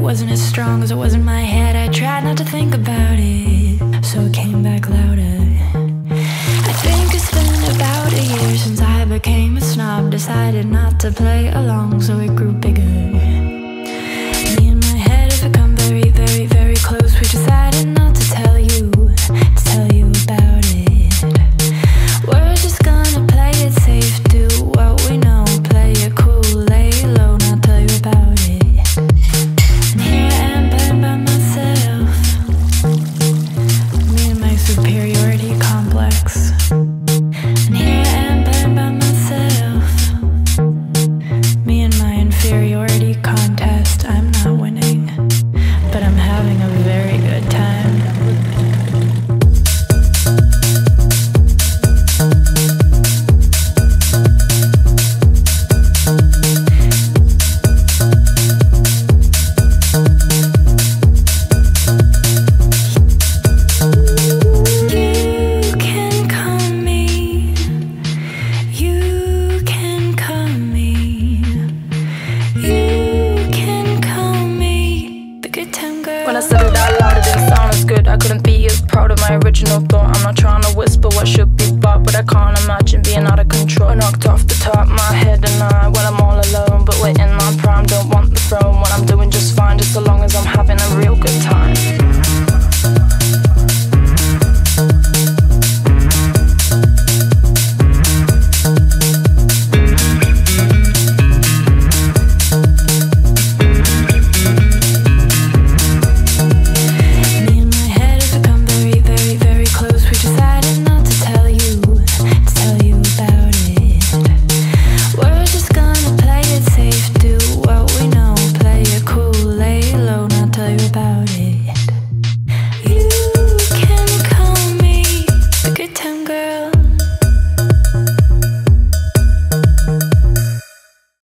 wasn't as strong as it was in my head. I tried not to think about it, so it came back louder. I think it's been about a year since I became a snob. Decided not to play along, so it grew bigger. Me and my head have become very, very, very close. We decided not to tell you about it. We're just gonna play it safe, do what we know, play it cool, lay low, not tell you about it. And here I am playing by myself, me and my superiority complex. And here I am playing by myself, me and my inferiority contest. I'm not winning, but I'm having a very good time. When I said it out loud, it didn't sound as good. I couldn't be as proud of my original thought. I'm not trying to whisper what should be bought, but I can't imagine being out of control. I knocked off the top of my head and when I'm all alone, but we're in my prime. Don't want